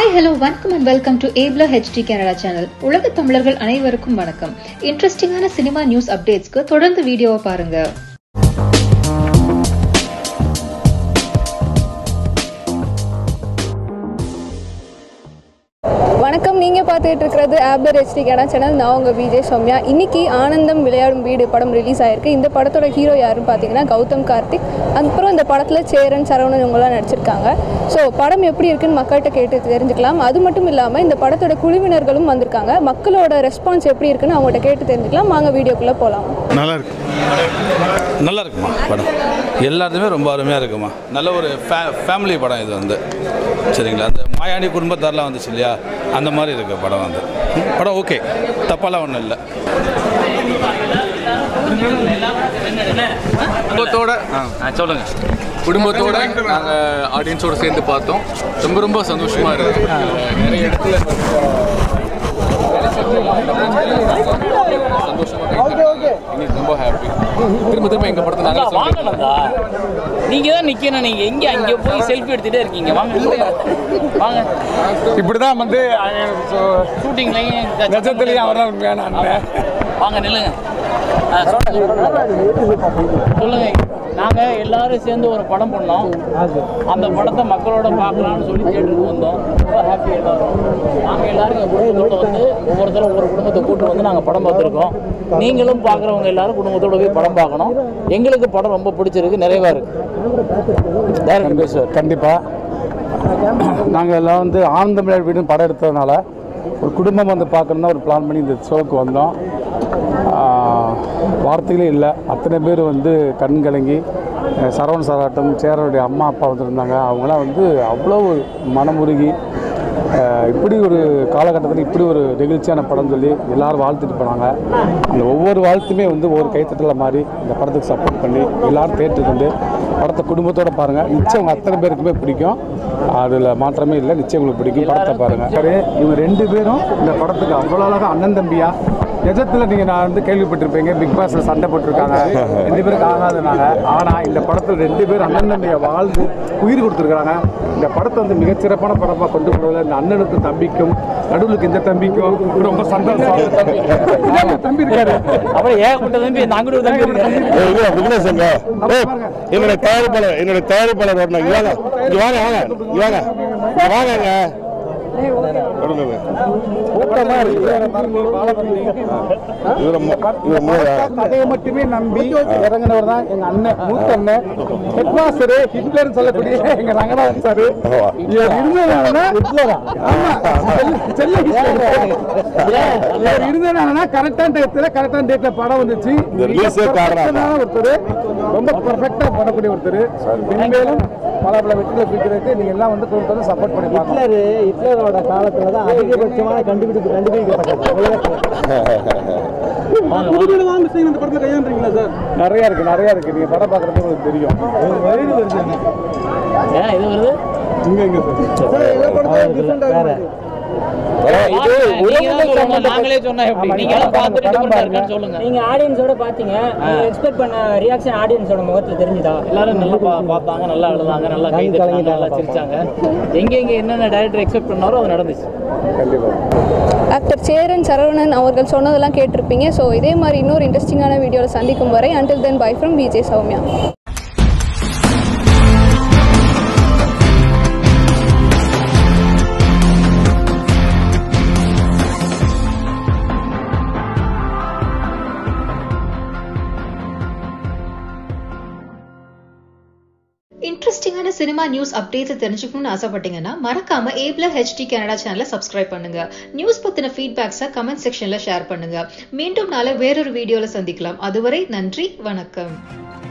Hi, hello, welcome and welcome to Abler HD Canada channel. உலக தமிழர்கள் அனைவருக்கும் வணக்கம். இன்ட்ரெஸ்டிங்கான சினிமா நியூஸ் அப்டேட்ஸ்க்கு தொடர்ந்து வீடியோவை பாருங்க. வணக்கம், நீங்கள் பார்த்துட்டு இருக்கிறது ஆப்லர் ஹெச்டி கேடா சேனல். நான் உங்கள் விஜய் சௌமியா. இன்றைக்கி ஆனந்தம் விளையாடும் வீடு படம் ரிலீஸ் ஆகிருக்கு. இந்த படத்தோட ஹீரோ யாருன்னு பார்த்தீங்கன்னா கௌதம் கார்த்திக். அதுக்கப்புறம் இந்த படத்தில் சேரன், சரவணன் இவங்களாம் நடிச்சிருக்காங்க. ஸோ படம் எப்படி இருக்குன்னு மக்கள்கிட்ட கேட்டு தெரிஞ்சுக்கலாம். அது மட்டும் இல்லாமல் இந்த படத்தோட குழுவினர்களும் வந்திருக்காங்க. மக்களோட ரெஸ்பான்ஸ் எப்படி இருக்குன்னு அவங்கள்ட்ட கேட்டு தெரிஞ்சுக்கலாம். வாங்க வீடியோக்குள்ளே போகலாம். நல்லா இருக்குமா படம்? எல்லாத்துமே ரொம்ப அருமையாக இருக்குமா. நல்ல ஒரு ஃபேமிலி படம் இது வந்து. சரிங்களா, அந்த மாயாண்டி குடும்பத்தாரெலாம் வந்துச்சு இல்லையா, அந்த மாதிரி இருக்கு படம் வந்து. படம் ஓகே, தப்பாலாம் ஒன்றும் இல்லை. குடும்பத்தோட சொல்லுங்க. குடும்பத்தோட நாங்கள் ஆடியன்ஸோடு சேர்ந்து பார்த்தோம். ரொம்ப ரொம்ப சந்தோஷமாக இருக்குது. நிறைய இடத்துல இன்னைக்கு ரொம்ப ஹாப்பி. திரும்ப எங்கள் படத்தை நாங்கள் வாங்கணும்டா. நீங்கள் தான் நிற்கணும். நீங்கள் எங்கே அங்கே போய் செல்ஃபி எடுத்துகிட்டே இருக்கீங்க. வாங்க. இப்படி தான் வந்து ஷூட்டிங்லையும் நட்சத்திரையும் அவர் தான் உண்மையான அண்ணன். வாங்க நில்லுங்க. சொல்லுங்க. நாங்கள் எல்லாரும் சேர்ந்து ஒரு படம் பண்ணோம். அந்த படத்தை மக்களோட பார்க்கலாம்னு சொல்லி தேட்டருக்கு வந்தோம். ரொம்ப ஹாப்பி எல்லாரும். நாங்கள் எல்லாரும் எங்கள் குடும்பத்தோடு வந்து ஒவ்வொருத்தரும் ஒவ்வொரு குடும்பத்தை கூட்டு வந்து நாங்கள் படம் பார்த்துருக்கோம். நீங்களும் பார்க்குறவங்க எல்லாரும் குடும்பத்தோடு போய் படம் பார்க்கணும். எங்களுக்கு படம் ரொம்ப பிடிச்சிருக்கு, நிறைவாக இருக்குது. டேரக்டர் பேசுவார். கண்டிப்பாக நாங்கள் எல்லாம் வந்து ஆனந்தம் விளையாடும் வீடு படம் எடுத்ததுனால ஒரு குடும்பம் வந்து பார்க்கணுன்னா ஒரு பிளான் பண்ணி இந்த ஷோவுக்கு வந்தோம். வார்த்தைகளே இல்லை. அத்தனை பேர் வந்து கண் கலங்கி, சரவண சராட்டம், சேரனுடைய அம்மா அப்பா வந்துருந்தாங்க. அவங்களாம் வந்து அவ்வளோ மனமுருகி இப்படி ஒரு காலகட்டத்தில் இப்படி ஒரு நெகிழ்ச்சியான படம் சொல்லி எல்லோரும் வாழ்த்துட்டு போனாங்க. அந்த ஒவ்வொரு வாழ்த்துமே வந்து ஒவ்வொரு கைத்தட்டல மாதிரி இந்த படத்துக்கு சப்போர்ட் பண்ணி எல்லோரும் தேட்டருக்கு வந்து படத்தை குடும்பத்தோடு பாருங்கள். நிச்சயம் உங்கள் அத்தனை பேருக்குமே பிடிக்கும். அதில் மாற்றமே இல்லை. நிச்சயம் உங்களுக்கு பிடிக்கும். படத்தை பாருங்கள். சரி, இவங்க ரெண்டு பேரும் இந்த படத்துக்கு அவ்வளோ அழகாக அண்ணன் தம்பியா. நிஜத்தில் நீங்கள் நான் வந்து கேள்விப்பட்டிருப்பீங்க, பிக் பாஸில் சண்டை போட்டிருக்காங்க, ரெண்டு பேருக்கு ஆகாதுனாங்க. ஆனால் இந்த படத்தில் ரெண்டு பேரும் அண்ணன் தம்பியை வாழ்ந்து உயிர் கொடுத்துருக்குறாங்க. இந்த படத்தை வந்து மிகச்சிறப்பான படமாக கொண்டு போகிறதுல இந்த அண்ணனுக்கும் தம்பிக்கும், நடுவுக்கு இந்த தம்பிக்கும் ரொம்ப சந்தோஷம். தம்பி இருக்காரு, அப்புறம் ஏகப்பட்ட தம்பி, நாங்கள் ஒரு தம்பி இருக்காரு. என்னோட தயாரிப்பாளர் வரணும். வாங்க கதையை மட்டுமே நம்பி இறங்கினவர் தான் எங்க அண்ணன், மூத்த அண்ணன், ஹெட் மாஸ்டர், ஹிட்லர் சொல்லக்கூடிய எங்க ரங்கநாதன் சார். இவர் இருந்ததுனா கரெக்டான டயத்துல கரெக்டான டேட்ல படம் வந்துச்சு. ஒருத்தர் ரொம்ப பர்ஃபெக்டா பண்ணக்கூடிய ஒருத்தர். இனிமேலும் பல வெற்றிகளை குறிக்கிறதுக்கு நீங்க எல்லாம் வந்து கொடுத்து சப்போர்ட் பண்ணி பார்க்கலாம். ஹிட்லரோட காலத்துல தான் அதிகபட்சமான கண்டுபிடிக்கப்பட்டது. நிறைய இருக்கு. நீங்க படம் பார்க்கறது உங்களுக்கு தெரியும். நாங்களே சொன்னா நீங்க ஆடியன்ஸோட பாத்தீங்க, எக்ஸ்பெக்ட் பண்ண ரியாக்ஷன் ஆடியன்ஸோட முகத்துல தெரிஞ்சுதா? எல்லாரும் நல்லா பார்த்தாங்க, நல்லா அழுதாங்க, நல்லா கை தட்டினாங்க, நல்லா சிரிச்சாங்க. எங்க என்னென்ன டைரக்டர் எக்ஸ்பெக்ட் பண்ணாரோ அது நடந்துச்சு. ஆக்டர் சேரன், சரவணன் அவர்கள் சொன்னதெல்லாம் கேட்டிருப்பீங்க. ஸோ இதே மாதிரி இன்னொரு இன்ட்ரெஸ்டிங்கான வீடியோவில் சந்திக்கும் வரை until then bye from Vijay Soumya. இன்ட்ரெஸ்டிங்கான சினிமா நியூஸ் அப்டேட்ஸ் தெரிஞ்சுக்கணும்னு ஆசைப்பட்டீங்கன்னா மறக்காம ஏப்லர் ஹெச்டி கனடா சேனலை சப்ஸ்கிரைப் பண்ணுங்க. நியூஸ் பத்தின ஃபீட்பேக்ஸை கமெண்ட் செக்ஷன்ல ஷேர் பண்ணுங்க. மீண்டும் நாளை வேறொரு வீடியோல சந்திக்கலாம். அதுவரை நன்றி, வணக்கம்.